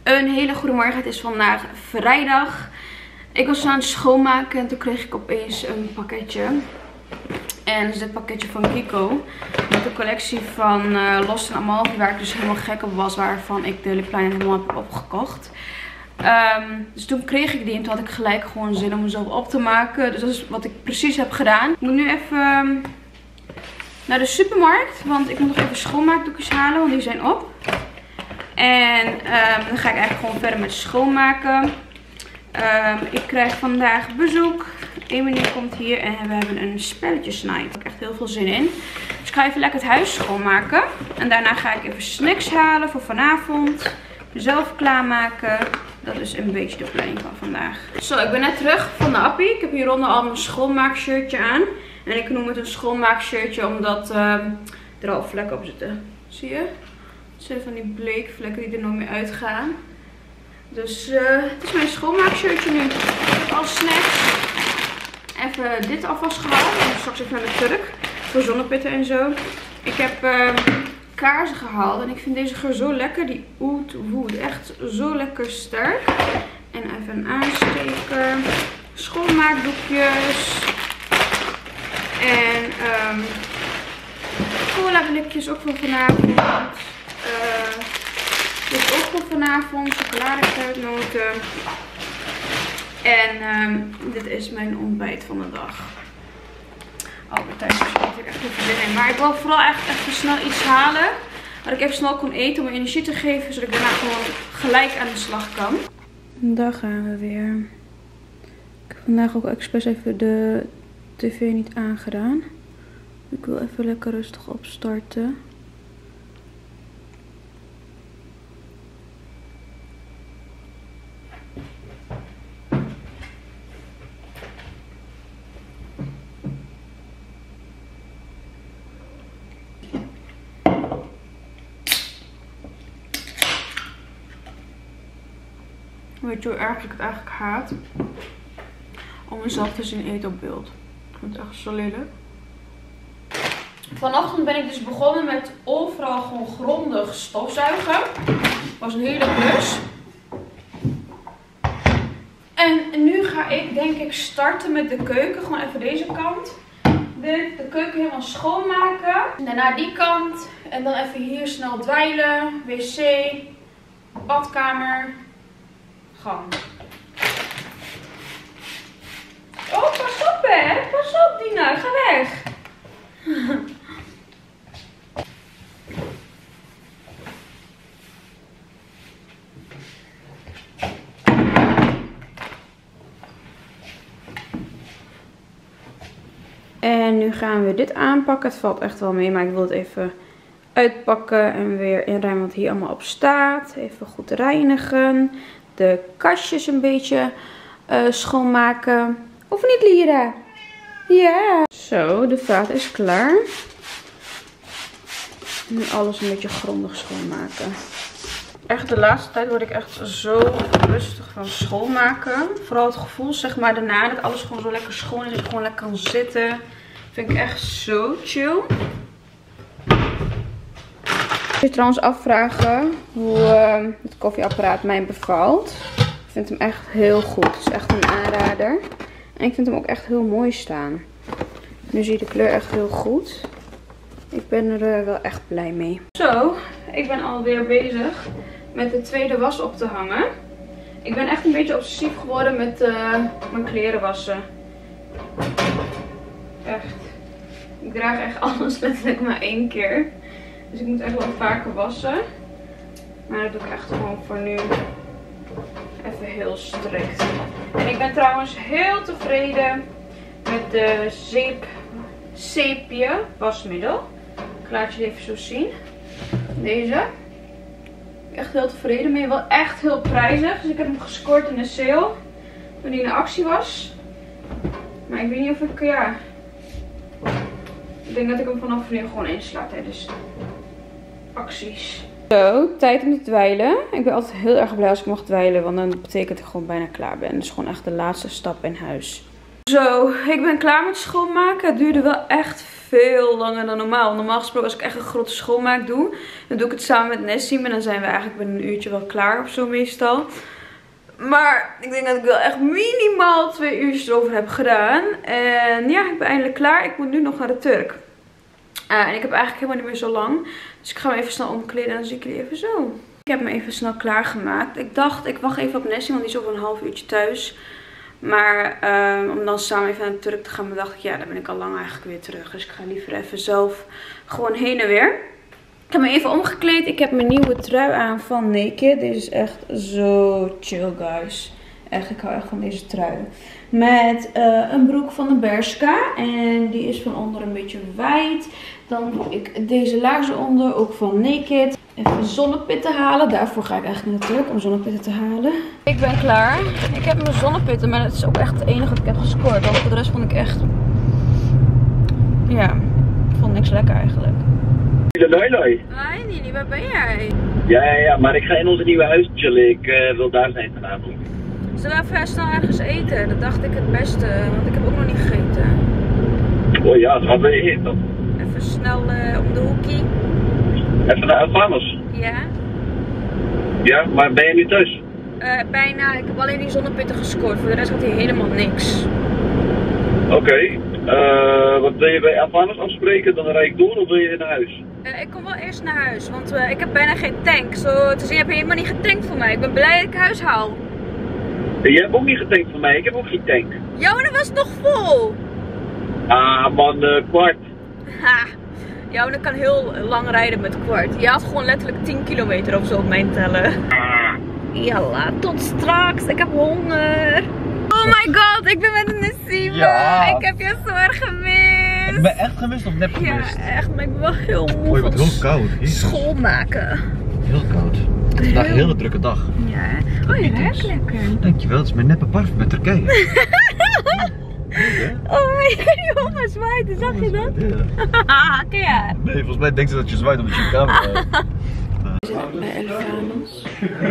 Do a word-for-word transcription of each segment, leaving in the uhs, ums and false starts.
Een hele goede morgen. Het is vandaag vrijdag. Ik was aan het schoonmaken en toen kreeg ik opeens een pakketje. En dat is dit pakketje van Kiko. Met de collectie van uh, Lost en Amalfi, waar ik dus helemaal gek op was. Waarvan ik de lipliner helemaal heb opgekocht. Um, dus toen kreeg ik die en toen had ik gelijk gewoon zin om mezelf op te maken. Dus dat is wat ik precies heb gedaan. Ik moet nu even um, naar de supermarkt. Want ik moet nog even schoonmaakdoekjes halen, want die zijn op. En um, dan ga ik eigenlijk gewoon verder met schoonmaken. Um, ik krijg vandaag bezoek. Emily komt hier en we hebben een spelletjesnight. Daar heb ik echt heel veel zin in. Dus ik ga even lekker het huis schoonmaken. En daarna ga ik even snacks halen voor vanavond. Mezelf klaarmaken. Dat is een beetje de planning van vandaag. Zo, ik ben net terug van de appie. Ik heb hieronder al mijn schoonmaakshirtje aan. En ik noem het een schoonmaakshirtje omdat um, er al vlekken op zitten. Zie je? Het zijn van die bleekvlekken die er nooit meer uitgaan. Dus uh, het is mijn schoonmaakshirtje nu. Ik heb al snacks. Even dit alvast gehaald. En straks even naar de Turk. Voor zonnepitten en zo. Ik heb uh, kaarsen gehaald. En ik vind deze geur zo lekker. Die Oud Wood. Echt zo lekker sterk. En even een aansteker. Schoonmaakdoekjes. En um, cola blikjes ook voor vanavond. Uh, dit ook voor vanavond. Chocoladekruidnoten. En um, dit is mijn ontbijt van de dag. Oh, thuis heb ik echt heel veel zin in. Maar ik wil vooral echt even snel iets halen. Waar ik even snel kon eten om me energie te geven. Zodat ik daarna gewoon gelijk aan de slag kan. Daar gaan we weer. Ik heb vandaag ook expres even de tv niet aangedaan. Ik wil even lekker rustig opstarten. Weet je hoe erg ik het eigenlijk haat? Om mezelf te zien eten op beeld. Ik vind het echt zo lelijk. Vanochtend ben ik dus begonnen met overal gewoon grondig stofzuigen. Was een hele klus. En nu ga ik denk ik starten met de keuken. Gewoon even deze kant. Dit, de keuken helemaal schoonmaken. En daarna die kant. En dan even hier snel dweilen. Wc. Badkamer. Gang. Oh, pas op hè. Pas op Dina. Ga weg. En nu gaan we dit aanpakken. Het valt echt wel mee, maar ik wil het even uitpakken en weer inruimen wat hier allemaal op staat. Even goed reinigen. De kastjes een beetje uh, schoonmaken. Of niet, Lira? Ja. Zo, de vaat is klaar. En nu alles een beetje grondig schoonmaken. Echt de laatste tijd word ik echt zo rustig van schoonmaken. Vooral het gevoel zeg maar daarna dat alles gewoon zo lekker schoon is. Dat je gewoon lekker kan zitten. Vind ik echt zo chill. Ik wil je trouwens afvragen hoe uh, het koffieapparaat mij bevalt. Ik vind hem echt heel goed. Het is echt een aanrader. En ik vind hem ook echt heel mooi staan. Nu zie je de kleur echt heel goed. Ik ben er uh, wel echt blij mee. Zo, ik ben alweer bezig met de tweede was op te hangen. Ik ben echt een beetje obsessief geworden met uh, mijn kleren wassen. Echt. Ik draag echt alles letterlijk maar één keer. Dus ik moet echt wel vaker wassen. Maar dat doe ik echt gewoon voor nu even heel strikt. En ik ben trouwens heel tevreden met de zeep, zeepje wasmiddel. Ik laat je even zo zien. Deze. Echt heel tevreden mee. Wel echt heel prijzig. Dus ik heb hem gescoord in de sale. Toen die in de actie was. Maar ik weet niet of ik, ja... Ik denk dat ik hem vanaf nu gewoon insla tijdens acties. Zo, tijd om te dweilen. Ik ben altijd heel erg blij als ik mag dweilen. Want dan betekent dat ik gewoon bijna klaar ben. Dat is gewoon echt de laatste stap in huis. Zo, ik ben klaar met schoonmaken. Het duurde wel echt veel langer dan normaal. Normaal gesproken als ik echt een grote schoonmaak doe, dan doe ik het samen met Nessie. En dan zijn we eigenlijk binnen een uurtje wel klaar of zo meestal. Maar ik denk dat ik wel echt minimaal twee uurtjes erover heb gedaan. En ja, ik ben eindelijk klaar. Ik moet nu nog naar de Turk. Uh, en ik heb eigenlijk helemaal niet meer zo lang. Dus ik ga me even snel omkleden en dan zie ik jullie even zo. Ik heb me even snel klaargemaakt. Ik dacht, ik wacht even op Nessie, want die is over een half uurtje thuis. Maar uh, om dan samen even naar de Turk te gaan, dacht ik, ja, dan ben ik al lang eigenlijk weer terug. Dus ik ga liever even zelf gewoon heen en weer. Ik heb me even omgekleed. Ik heb mijn nieuwe trui aan van Naked. Deze is echt zo chill, guys. Echt, ik hou echt van deze trui. Met uh, een broek van de Bershka. En die is van onder een beetje wijd. Dan doe ik deze laarzen onder, ook van Naked. Even zonnepitten halen. Daarvoor ga ik eigenlijk naar de Turk om zonnepitten te halen. Ik ben klaar. Ik heb mijn zonnepitten, maar dat is ook echt het enige wat ik heb gescoord. Want voor de rest vond ik echt... Ja, ik vond niks lekker eigenlijk. Loi Loi. Hi Nili, waar ben jij? Ja, ja, ja, maar ik ga in onze nieuwe huis chillen. Ik uh, wil daar zijn vanavond. Zullen we even snel ergens eten? Dat dacht ik het beste, want ik heb ook nog niet gegeten. Oh ja, wat wil je eten dan? Even snel uh, om de hoekie. Even naar Alfanos? Ja. Ja, maar ben je nu thuis? Uh, bijna, ik heb alleen die zonnepitten gescoord. Voor de rest gaat hier helemaal niks. Oké. Okay. Uh, wat wil je bij Alfanos afspreken? Dan rijd ik door of wil je naar huis? Uh, ik kom wel eerst naar huis, want uh, ik heb bijna geen tank. Zo te zien heb je helemaal niet getankt voor mij. Ik ben blij dat ik huis haal. Jij hebt ook niet getankt voor mij, ik heb ook geen tank. Ja, maar dat was nog vol. Ah man, uh, kwart. Ha. Ja, maar dat kan heel lang rijden met kwart. Je had gewoon letterlijk tien kilometer of zo op mijn tellen. Ah. Jalla, tot straks. Ik heb honger. Oh my god, ik ben met een Nessie. Ja. Ik heb je zo erg gemist. Ik ben echt gemist of nep gemist? Ja, echt, maar ik ben wel heel moe. Oh, je wordt heel koud. Jezus. Schoolmaken. Heel koud. Het is vandaag een hele drukke dag. Ja, hè? Oh, je ruikt lekker. Dankjewel, het is mijn neppe parfum met Turkije. Oh my god, die oma zwaait, zag je dat? Ja. Ken je haar? Nee, volgens mij denkt ze dat je zwaait omdat je een camera hebt. We zitten bij Alfanos.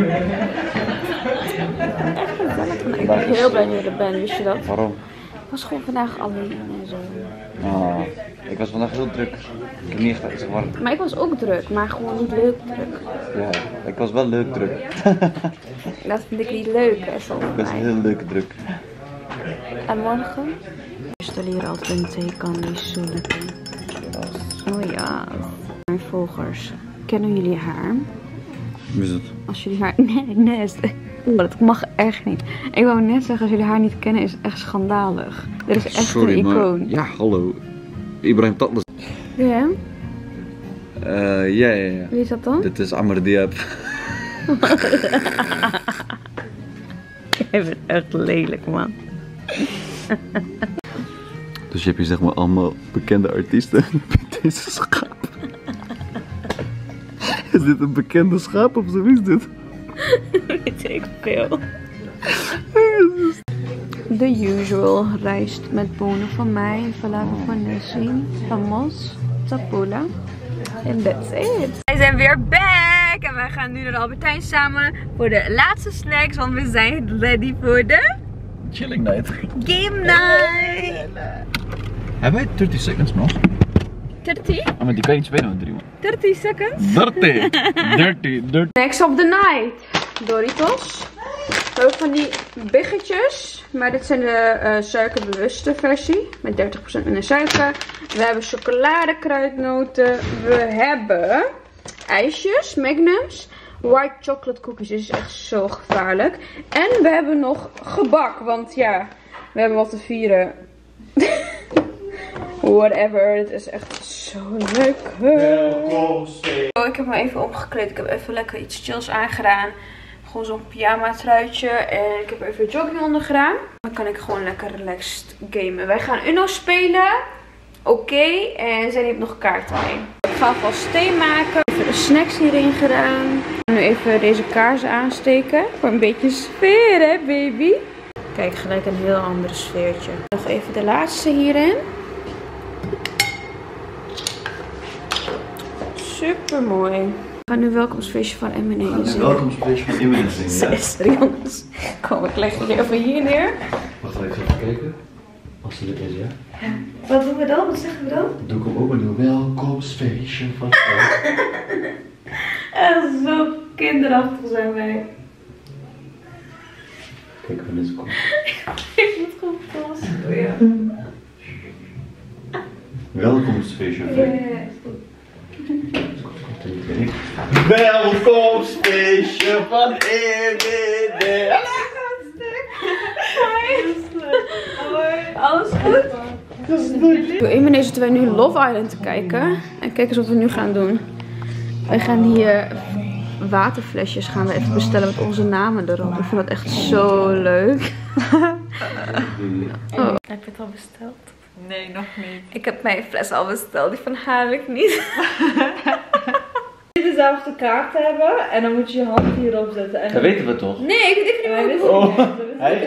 Ik ben heel blij dat je er bent, wist je dat? Waarom? Ik was gewoon vandaag alleen en zo. Ah, ik was vandaag heel druk. Ik heb niet echt iets gewarmd. Maar ik was ook druk, maar gewoon niet leuk druk. Ja, ik was wel leuk druk. Dat vind ik niet leuk, hè, zo. Ik was heel leuk druk. En morgen? Ik stel hier altijd een theekan, die is zo lekker. Oh ja. Mijn volgers, kennen jullie haar? Wie is het? Als jullie haar... Nee, Nest. Oh, dat mag echt niet. Ik wou net zeggen, als jullie haar niet kennen, is het echt schandalig. Dit is echt Sorry, een icoon. maar... Ja, hallo. Ibrahim Tatlas. Ja? Uh, ja, ja, ja. Wie is dat dan? Dit is Amr Diab. Jij bent echt lelijk, man. Dus je hebt hier zeg maar allemaal bekende artiesten. Deze schaap. Is dit een bekende schaap of zo is dit? Weet ik veel. The usual rijst met bonen van mij, falafel van Nessie, hummus, tapula. En that's it. Wij zijn weer back en wij gaan nu naar de Albertijn samen voor de laatste snacks, want we zijn ready voor de Chilling night. game night. Hebben wij dertig seconds nog? dertig? Ah, maar die kan je niet spelen met drie man. dertig seconds? dertig! dertig, dertig. Next of the night. Doritos. We hebben van die biggetjes. Maar dit zijn de uh, suikerbewuste versie. Met dertig procent minder suiker. We hebben chocoladekruidnoten. We hebben ijsjes, magnums. White chocolate cookies. Dit is echt zo gevaarlijk. En we hebben nog gebak. Want ja, we hebben wat te vieren. Whatever, het is echt zo lekker. Oh, ik heb me even omgekleed. Ik heb even lekker iets chills aangedaan. Gewoon zo'n pyjama truitje. En ik heb even jogging onder gedaan. Dan kan ik gewoon lekker relaxed gamen. Wij gaan Uno spelen. Oké. Okay. En zij heeft nog kaarten mee. Ik ga alvast thee maken. Even de snacks hierin gedaan. Nu even deze kaarsen aansteken. Voor een beetje sfeer, hè baby. Kijk, gelijk een heel ander sfeertje. Nog even de laatste hierin. Super mooi. We gaan nu welkomstfeestje van M en A zingen. Welkomstfeestje van M en A zingen, ja. Sorry jongens. Kom, ik leg jullie even hier neer. Wacht even, even kijken. Als ze er is, ja. Ja. Wat doen we dan? Wat zeggen we dan? Doe ik hem ook maar doen. Welkomstfeestje van Echt zo kinderachtig zijn wij. Kijk wanneer ze komt. Ik moet gewoon plassen door jou. Welkomstfeestje van Ja, ja, ja. Welkomstfeestje van Emine. Alles goed? Emine zitten wij nu Love Island te kijken. En kijk eens wat we nu gaan doen. Wij gaan hier waterflesjes gaan we even bestellen met onze namen erop. Ik vind dat echt zo leuk. Oh. Heb je het al besteld? Nee, nog niet. Ik heb mijn fles al besteld, die van haar heb ik niet. Je dezelfde kaart hebben en dan moet je je hand hierop zetten. En Dat weten we toch? Nee, ik weet even Wij niet wisten hoe Oh, niet. hij...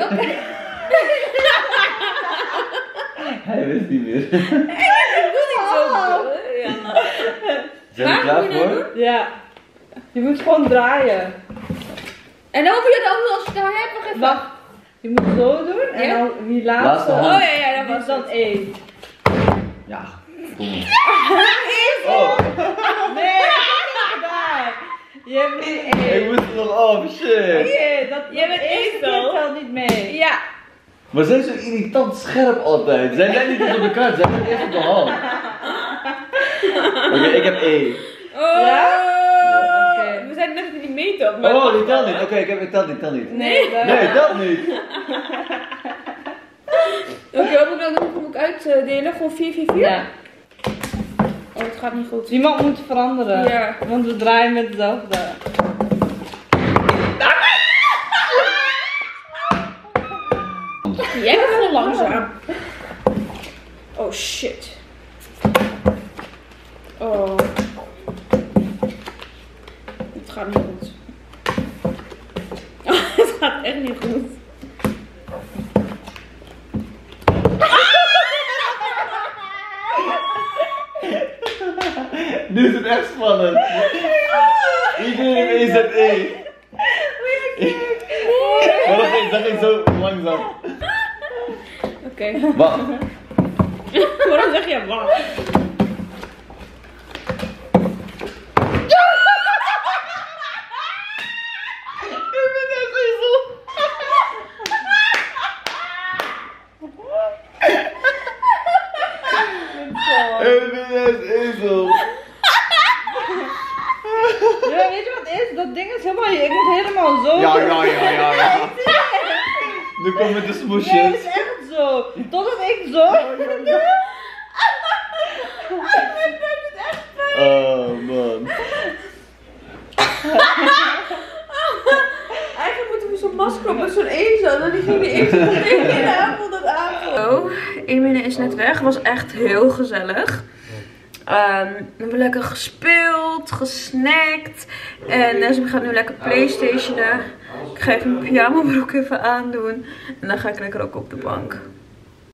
hij wist niet meer. het Zijn we klaar voor? Ja. Je moet gewoon draaien. En dan hoef je het ook als je het daar hebt nog even. Wacht. Je moet zo doen en Ja? dan wie laatste. Laatste hand. Oh ja, ja, dat die was is dan één. Ja. Kom maar. Oh, Nee, dat heb ik niet gedaan. Je hebt niet één. ik moest er nog af, shit. Oké, dat Jij bent eerste één, toch? telt niet mee. Ja. Maar ze zijn zo irritant scherp altijd. Zij zijn niet eens op de kaart, zij zijn eerst op de hand. Oké, ik heb één. Oh. Ja? Oké. We zijn net in die meetop. Maar Oh, die telt niet. Oké, ik heb ik tel niet, tel niet. Nee, dat... Nee, telt niet. Oké, wat moet ik dan doen? Moet ik uitdelen? Gewoon vier vier vier? Ja. Oh, het gaat niet goed. Iemand moet veranderen. Ja. Want we draaien met hetzelfde. Jij bent gewoon langzaam. Oh shit. Oh. Het gaat niet goed. Oh, het gaat echt niet goed. Nu is het echt spannend. Iedereen is het één. Maar dat ging, dat ging zo langzaam. Oké. Wacht. Waarom zeg je wacht? Ik ben echt ezel. Ik ben echt ezel. Ja, weet je wat het is? Dat ding is helemaal... Ik moet helemaal zo... Ja, ja, ja, ja, ja. Nu komen de Nee, het smoesjes. is echt zo. Totdat ik zo... Oh man. Eigenlijk moeten we zo'n masker op met zo'n ezel. Dan ging die eerste in de avond dat avond. Oh, Emine is net weg. Was echt heel gezellig. Um, we hebben lekker gespeeld, gesnackt. En Nesme gaat nu lekker playstationen. Ik ga even mijn pyjama broek even aandoen. En dan ga ik lekker ook op de bank.